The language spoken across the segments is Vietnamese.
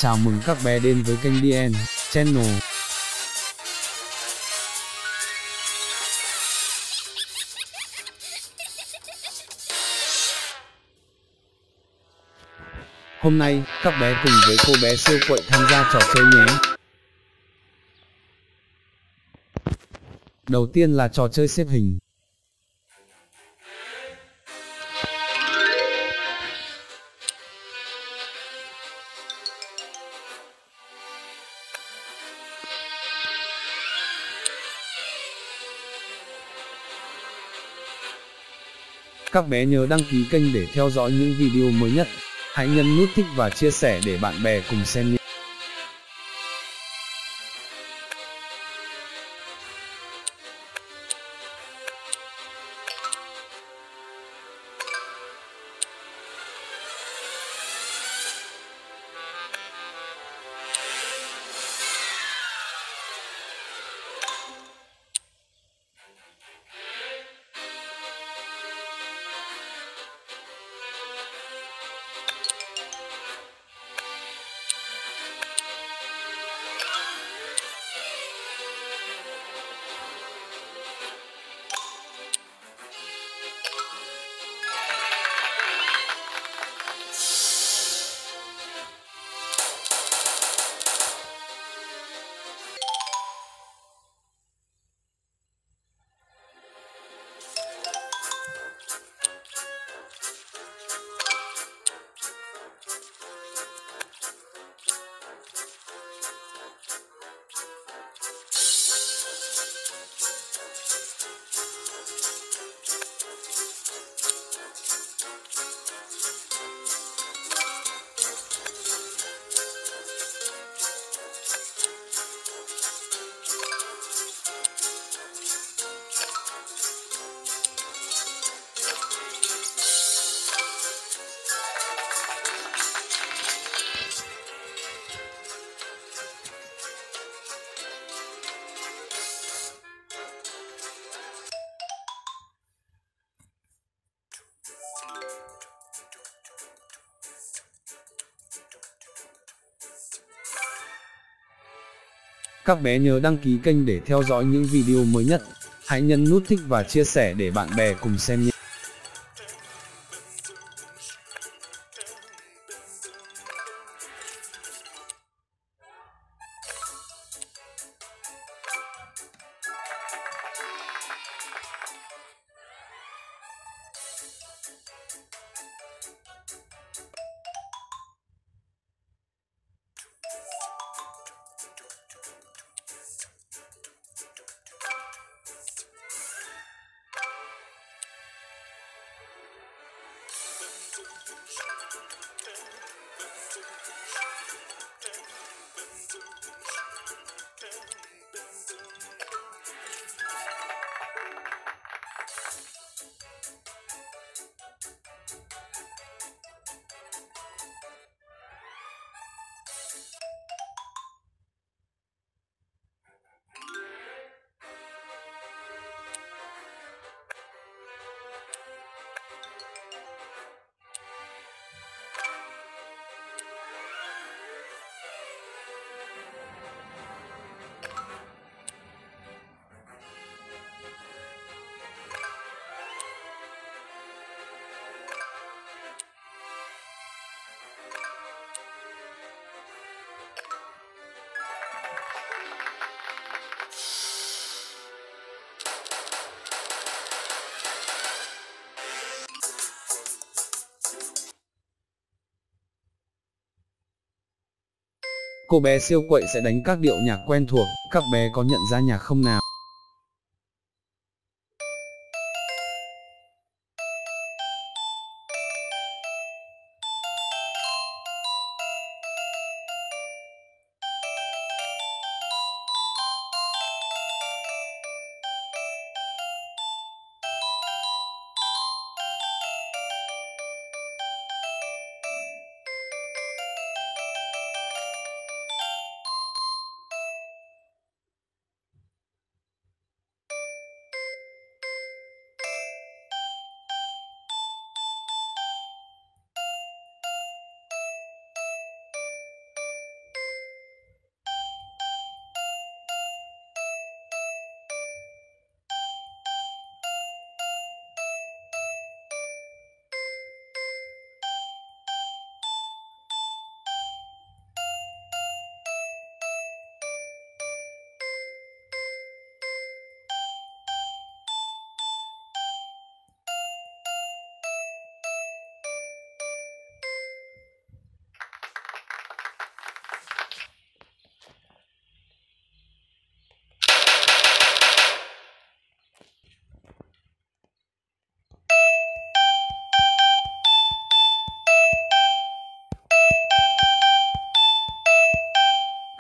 Chào mừng các bé đến với kênh DN Channel. Hôm nay, các bé cùng với cô bé siêu quậy tham gia trò chơi nhé. Đầu tiên là trò chơi xếp hình. Các bé nhớ đăng ký kênh để theo dõi những video mới nhất. Hãy nhấn nút thích và chia sẻ để bạn bè cùng xem nhé. Các bé nhớ đăng ký kênh để theo dõi những video mới nhất. Hãy nhấn nút thích và chia sẻ để bạn bè cùng xem nhé. Cô bé siêu quậy sẽ đánh các điệu nhạc quen thuộc, các bé có nhận ra nhạc không nào?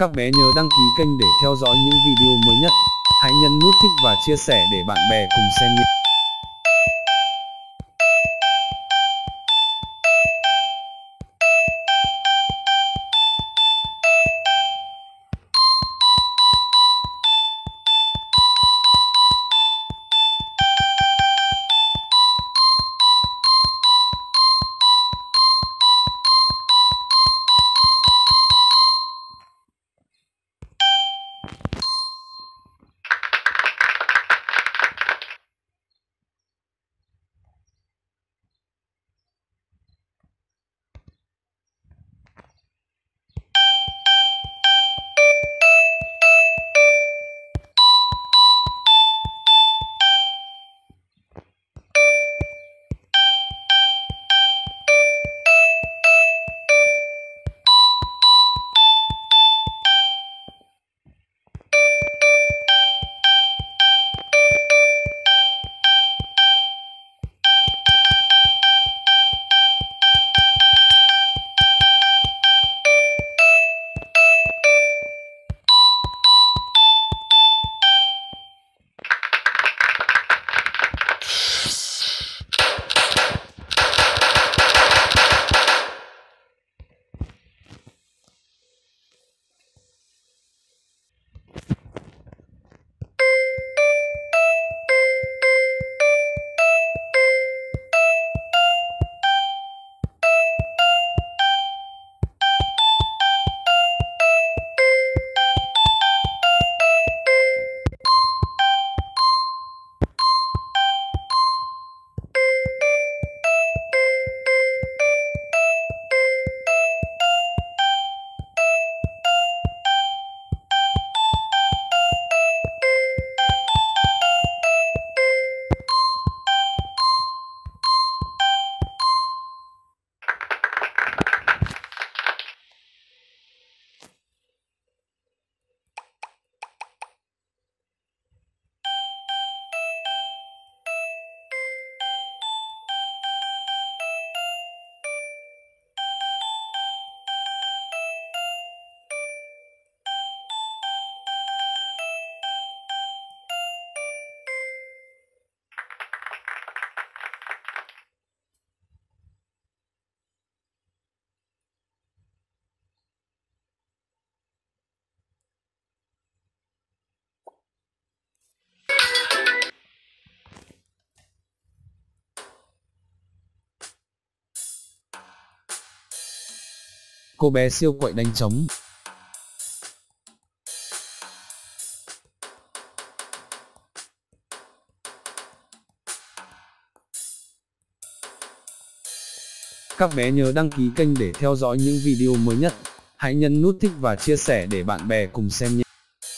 Các bé nhớ đăng ký kênh để theo dõi những video mới nhất. Hãy nhấn nút thích và chia sẻ để bạn bè cùng xem nhé. Cô bé siêu quậy đánh trống. Các bé nhớ đăng ký kênh để theo dõi những video mới nhất. Hãy nhấn nút thích và chia sẻ để bạn bè cùng xem nhé.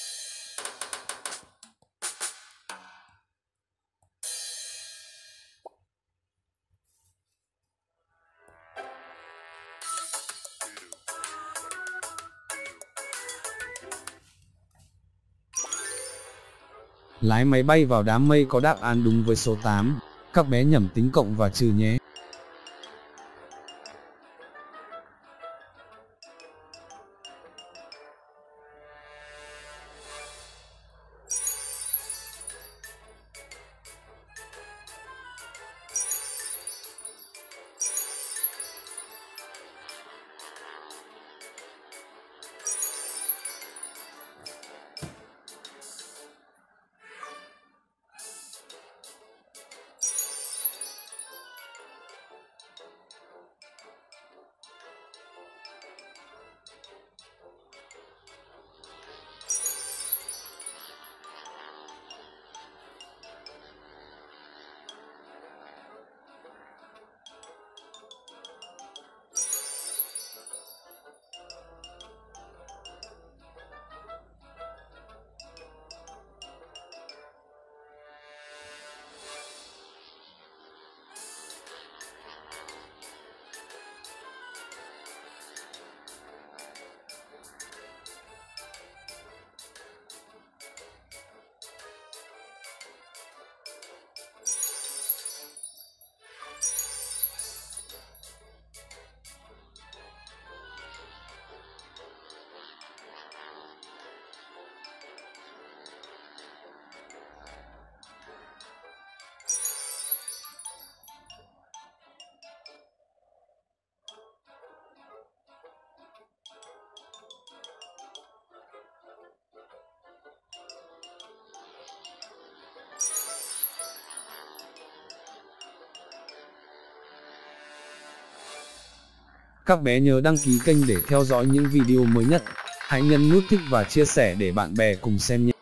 Lái máy bay vào đám mây có đáp án đúng với số 8. Các bé nhẩm tính cộng và trừ nhé. Các bé nhớ đăng ký kênh để theo dõi những video mới nhất. Hãy nhấn nút thích và chia sẻ để bạn bè cùng xem nhé.